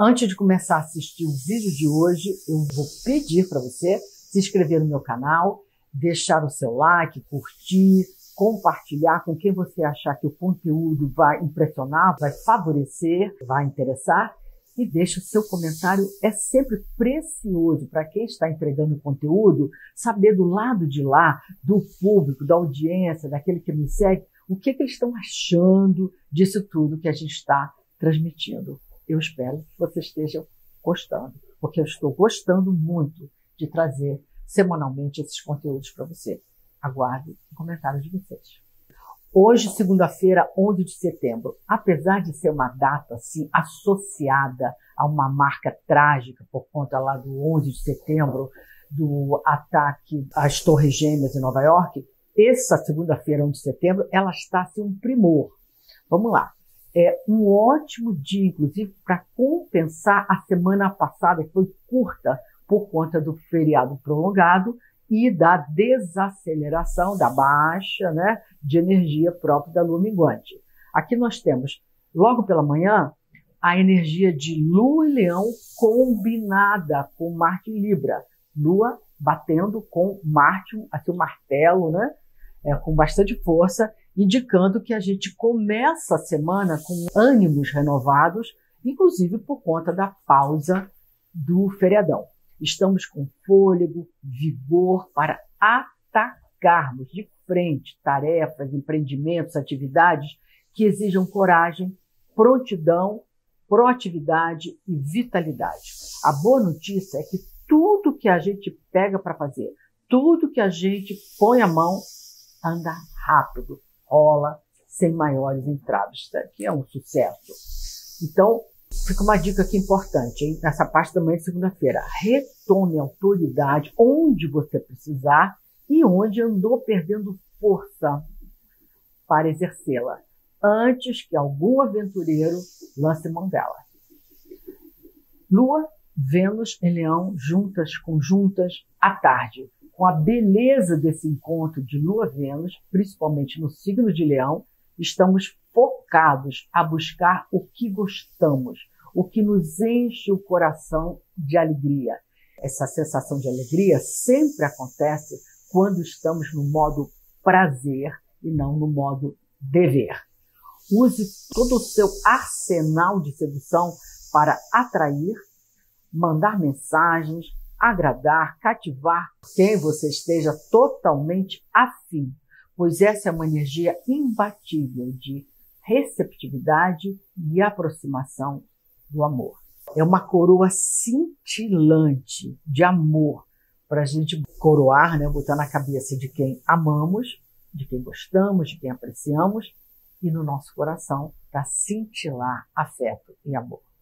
Antes de começar a assistir o vídeo de hoje, eu vou pedir para você se inscrever no meu canal, deixar o seu like, curtir, compartilhar com quem você achar que o conteúdo vai impressionar, vai favorecer, vai interessar. E deixe o seu comentário, é sempre precioso para quem está entregando o conteúdo, saber do lado de lá, do público, da audiência, daquele que me segue, o que eles estão achando disso tudo que a gente está transmitindo. Eu espero que vocês estejam gostando, porque eu estou gostando muito de trazer semanalmente esses conteúdos para você. Aguardo o comentário de vocês. Hoje, segunda-feira, 11 de setembro, apesar de ser uma data assim, associada a uma marca trágica por conta lá do 11 de setembro, do ataque às Torres Gêmeas em Nova York, essa segunda-feira, 11 de setembro, ela está assim, um primor. Vamos lá. É um ótimo dia, inclusive, para compensar a semana passada, que foi curta por conta do feriado prolongado e da desaceleração, da baixa, né, de energia própria da lua minguante. Aqui nós temos, logo pela manhã, a energia de Lua em Leão combinada com Marte em Libra. Lua batendo com Marte, assim, o martelo, né, com bastante força, indicando que a gente começa a semana com ânimos renovados, inclusive por conta da pausa do feriadão. Estamos com fôlego, vigor para atacarmos de frente tarefas, empreendimentos, atividades que exijam coragem, prontidão, proatividade e vitalidade. A boa notícia é que tudo que a gente pega para fazer, tudo que a gente põe a mão, anda rápido, rola, sem maiores entraves. Isso aqui é um sucesso. Então, fica uma dica aqui importante, hein? Nessa parte da manhã de segunda-feira. Retome a autoridade onde você precisar e onde andou perdendo força para exercê-la, antes que algum aventureiro lance mão dela. Lua, Vênus em Leão, juntas, conjuntas, à tarde. Com a beleza desse encontro de Lua-Vênus, principalmente no signo de Leão, estamos focados a buscar o que gostamos, o que nos enche o coração de alegria. Essa sensação de alegria sempre acontece quando estamos no modo prazer e não no modo dever. Use todo o seu arsenal de sedução para atrair, mandar mensagens, agradar, cativar quem você esteja totalmente afim, pois essa é uma energia imbatível de receptividade e aproximação do amor. É uma coroa cintilante de amor para a gente coroar, né, botar na cabeça de quem amamos, de quem gostamos, de quem apreciamos, e no nosso coração para cintilar afeto e amor.